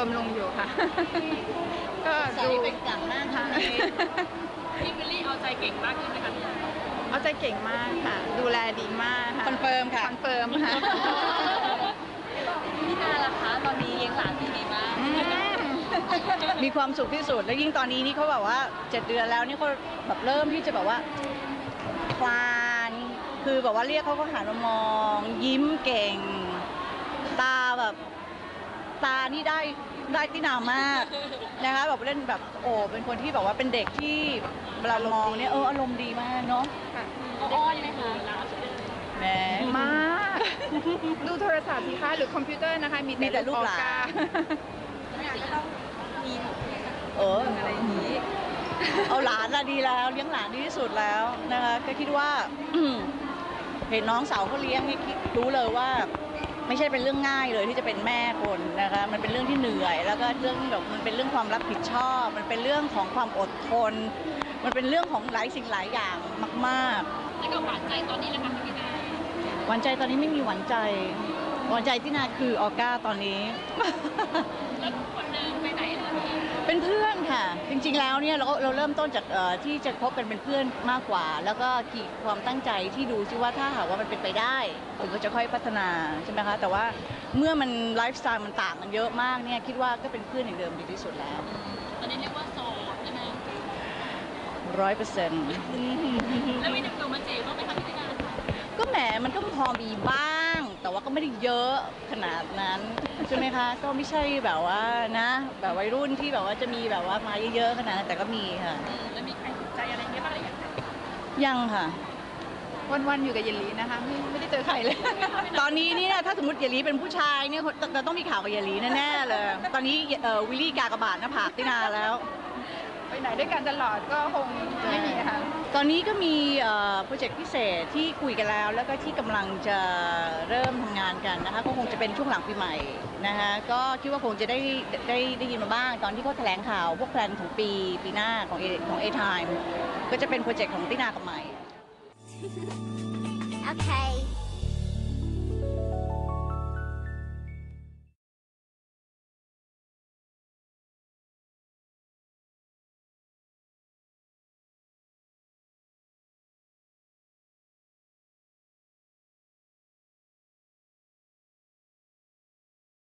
บำรุงอยู่ค่ะก็ดูเป็นกลางหน้าค่ะพี่วิลลี่เอาใจเก่งมากขึ้นไหมคะเอาใจเก่งมากค่ะดูแลดีมากค่ะคอนเฟิร์มค่ะคอนเฟิร์มค่ะพี่นาล่ะคะตอนนี้เลี้ยงหลานดีมากมีความสุขที่สุดแล้วยิ่งตอนนี้นี่เขาแบบว่า7 เดือนแล้วนี่เขาแบบเริ่มที่จะแบบว่าคลานคือแบบว่าเรียกเขาก็หันมามองยิ้มเก่งตาแบบตานี่ได้ตินามากนะคะแบบเล่นแบบโอ้เป็นคนที่แบบว่าเป็นเด็กที่เวลามองเนี่ยอารมณ์ดีมากเนาะอ้อนไหมคะแหมมากดูโทรศัพท์สิคะหรือคอมพิวเตอร์นะคะมีแต่ลูกหลานก็ต้องมีอะไรอย่างนี้เอาหลานละดีแล้วเลี้ยงหลานดีที่สุดแล้วนะคะก็คิดว่าเห็นน้องสาวเขาเลี้ยงนี่รู้เลยว่าไม่ใช่เป็นเรื่องง่ายเลยที่จะเป็นแม่คนนะคะมันเป็นเรื่องที่เหนื่อยแล้วก็เรื่องแบบมันเป็นเรื่องความรับผิดชอบมันเป็นเรื่องของความอดทนมันเป็นเรื่องของหลายสิ่งหลายอย่างมากๆแล้วก็หวานใจตอนนี้นะคะพี่นาหวานใจตอนนี้ไม่มีหวานใจหวานใจที่นาคือออก้าตอนนี้แล้วคนนึงไปไหนล่ะพี่เป็นเพื่อนค่ะจริงๆแล้วเนี่ยเราเริ่มต้นจากที่จะคบกันเป็นเพื่อนมากกว่าแล้วก็ขีดความตั้งใจที่ดูซิว่าถ้าหากว่ามันเป็นไปได้ผมก็จะค่อยพัฒนาใช่ไหมคะแต่ว่าเมื่อมันไลฟ์สไตล์มันต่างกันเยอะมากเนี่ยคิดว่าก็เป็นเพื่อนอย่างเดิมดีที่สุดแล้วตอนนี้เรียกว่าโสดใช่ไหม 100% แล้วมีหนุ่มๆมาจีบบ้างไหมคะพี่นาก็แหมมันก็พอมีบ้างแต่ว่าก็ไม่ได้เยอะขนาดนั้นใช่ไหมคะก็ไม่ใช่แบบว่านะแบบวัยรุ่นที่แบบว่าจะมีแบบว่ามาเยอะๆขนาดนั้นแต่ก็มีค่ะแล้วมีใครสนใจอะไรเงี้ยบ้างหรือยังยังค่ะวันๆอยู่กับเยลลี่นะคะไม่ได้เจอใครเลยตอนนี้เนี่ยถ้าสมมติเยลลี่เป็นผู้ชายเนี่ยจะต้องมีข่าวกับเยลลี่แน่ๆเลยตอนนี้วิลลี่กากบาทหน้าผากตินาแล้วไปไหนด้วยกันตลอดก็คงไม่มีค่ะตอนนี้ก็มีโปรเจกต์พิเศษที่คุยกันแล้วก็ที่กำลังจะเริ่มทำงานกันนะคะก็คงจะเป็นช่วงหลังปีใหม่นะคะก็คิดว่าคงจะได้ยินมาบ้างตอนที่เขาแถลงข่าวพวกแพลนของปีหน้าของA Time ก็จะเป็นโปรเจกต์ของตินากับใหม่ Okay